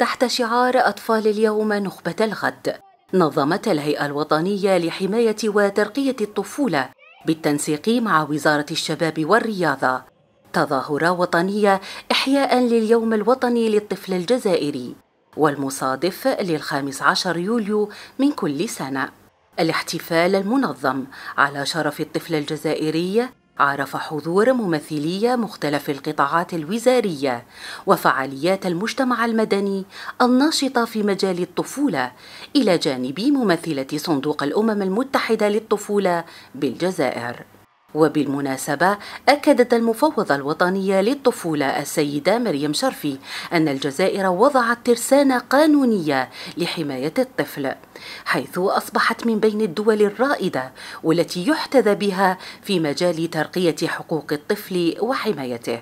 تحت شعار أطفال اليوم نخبة الغد، نظمت الهيئة الوطنية لحماية وترقية الطفولة بالتنسيق مع وزارة الشباب والرياضة تظاهرة وطنية إحياء لليوم الوطني للطفل الجزائري، والمصادف ل15 يوليو من كل سنة. الاحتفال المنظم على شرف الطفل الجزائري عرف حضور ممثلي مختلف القطاعات الوزارية وفعاليات المجتمع المدني الناشطة في مجال الطفولة، إلى جانب ممثلة صندوق الأمم المتحدة للطفولة بالجزائر. وبالمناسبة أكدت المفوضة الوطنية للطفولة السيدة مريم شرفي أن الجزائر وضعت ترسانة قانونية لحماية الطفل، حيث أصبحت من بين الدول الرائدة والتي يحتذى بها في مجال ترقية حقوق الطفل وحمايته.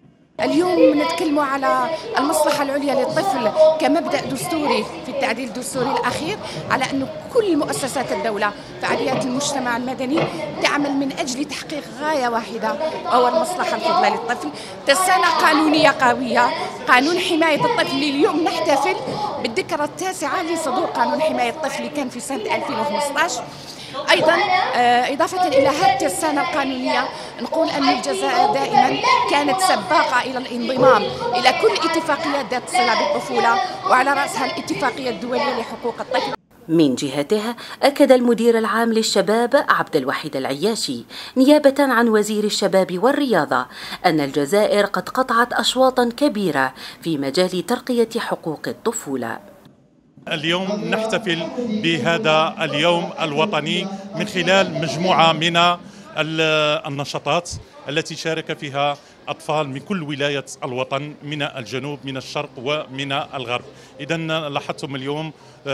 اليوم نتكلم على المصلحة العليا للطفل كمبدأ دستوري في التعديل الدستوري الأخير، على أن كل مؤسسات الدولة فعاليات المجتمع المدني تعمل من أجل تحقيق غاية واحدة وهو المصلحة الفضلى للطفل. ترسانة قانونية قوية، قانون حماية الطفل. اليوم نحتفل بالذكرى التاسعة لصدور قانون حماية الطفل، كان في سنة 2015. أيضا إضافة إلى هذه الترسانة القانونية نقول أن الجزائر دائما كانت سباقة إلى الانضمام إلى كل اتفاقيات ذات صلة بالطفولة، وعلى رأسها الاتفاقية الدولية لحقوق الطفل. من جهته أكد المدير العام للشباب عبد الوحيد العياشي نيابة عن وزير الشباب والرياضة أن الجزائر قد قطعت أشواطا كبيرة في مجال ترقية حقوق الطفولة. اليوم نحتفل بهذا اليوم الوطني من خلال مجموعة من النشاطات التي شارك فيها أطفال من كل ولايات الوطن، من الجنوب من الشرق ومن الغرب. إذن لاحظتم اليوم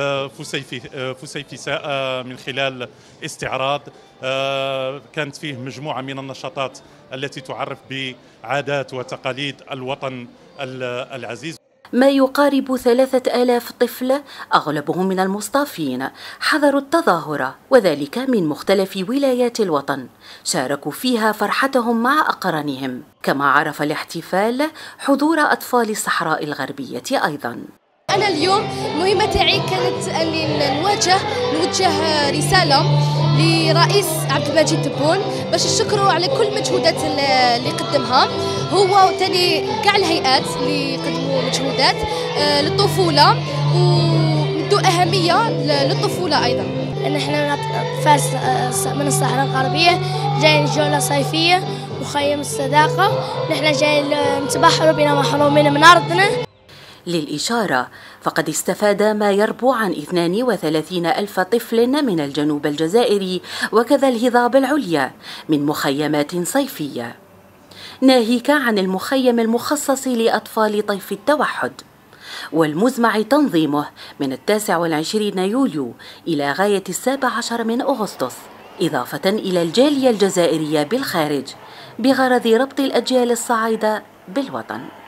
فسيفساء من خلال استعراض كانت فيه مجموعة من النشاطات التي تعرف بعادات وتقاليد الوطن العزيز. ما يقارب 3000 طفل أغلبهم من المصطافين حضروا التظاهرة، وذلك من مختلف ولايات الوطن، شاركوا فيها فرحتهم مع أقرانهم. كما عرف الاحتفال حضور أطفال الصحراء الغربية أيضا. أنا اليوم المهمة تاعي كانت أني نوجه رسالة لرئيس عبد المجيد تبون باش نشكره على كل المجهودات اللي قدمها هو وتاني كاع الهيئات اللي قدموا مجهودات للطفولة ومدوا أهمية للطفولة أيضا. نحن فاس من الصحراء الغربية جايين جولة صيفية مخيم الصداقة، نحن جايين نتبحروا بنا محرومين من أرضنا. للإشارة فقد استفاد ما يربو عن 32 ألف طفل من الجنوب الجزائري وكذا الهضاب العليا من مخيمات صيفية، ناهيك عن المخيم المخصص لأطفال طيف التوحد، والمزمع تنظيمه من 29 يوليو إلى غاية 17 من أغسطس، إضافة إلى الجالية الجزائرية بالخارج بغرض ربط الأجيال الصاعدة بالوطن.